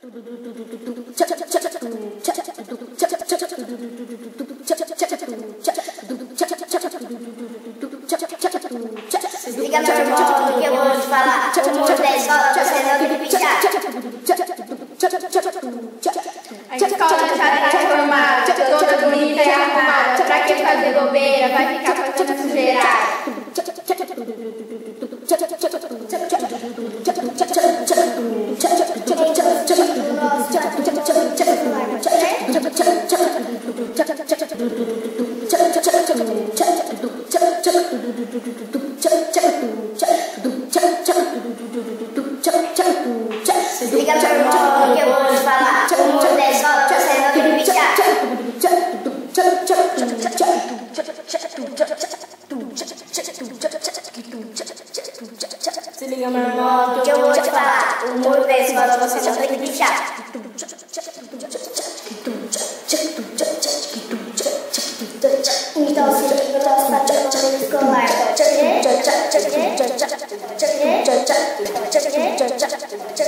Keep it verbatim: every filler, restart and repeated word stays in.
Desliga meu irmão que eu vou te falar. O mundo da escola tá sendo pichar. A escola já tá formada, toda bonita e arrumada. Pra que fazer bobeira? Vai ficar fazendo sujeirada. Desliga meu irmão que eu vou te falar. O mundo da escola tá sendo pichar. Se liga, meu irmão, Que eu vou te falar. O muro da escola você só tem que pichar. Então se liga o nosso patrimônio escolar.